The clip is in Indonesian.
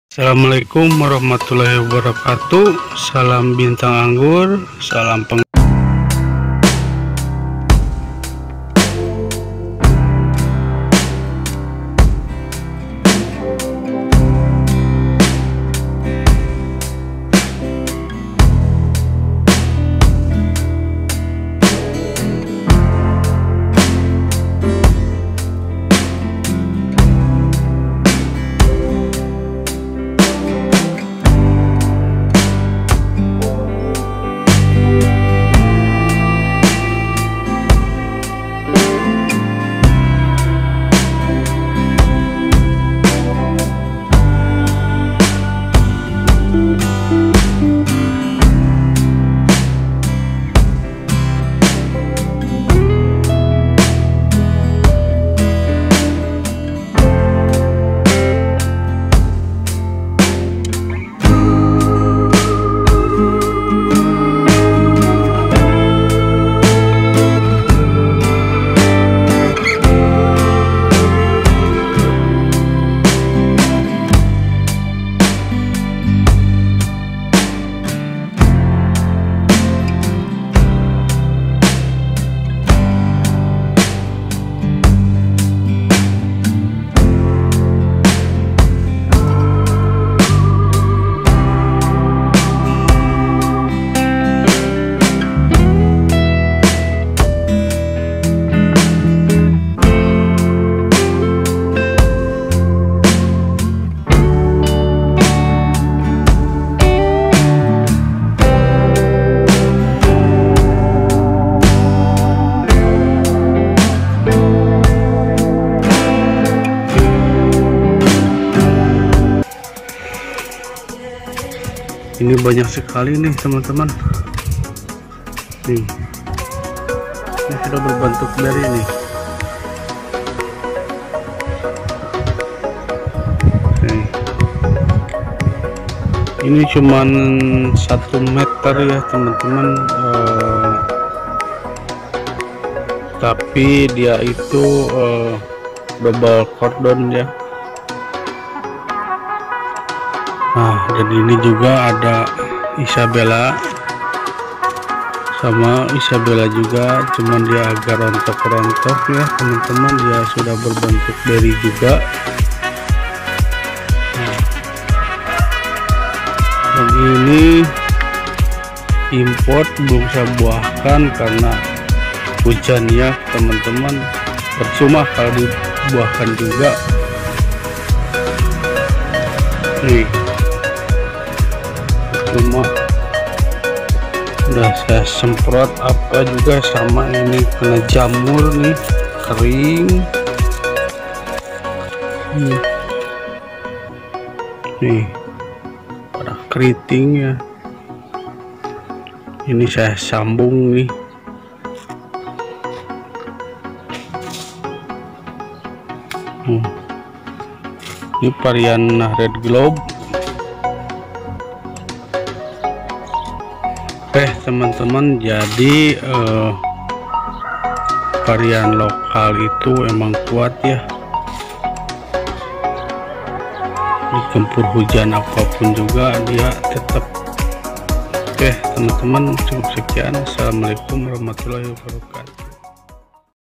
Assalamualaikum warahmatullahi wabarakatuh. Salam bintang anggur, salam ini banyak sekali nih teman-teman. Nih, ini sudah berbentuk beri nih. Nih. Ini cuman 1 meter ya teman-teman, tapi dia itu double cordon ya. Nah, dan ini juga ada Isabella, sama Isabella juga, cuman dia agak rontok-rontok ya teman-teman. Dia sudah berbentuk beri juga. Dan ini import, belum saya buahkan karena hujannya teman-teman. Percuma kalau dibuahkan juga. Nih, cuma udah saya semprot apa juga, sama ini kena jamur nih, kering. Nih pada keriting ya. Ini saya sambung nih. Ini varian Red Globe. Oke teman-teman, jadi varian lokal itu emang kuat ya, digempur hujan apapun juga dia tetap. Oke teman-teman, cukup sekian. Assalamualaikum warahmatullahi wabarakatuh.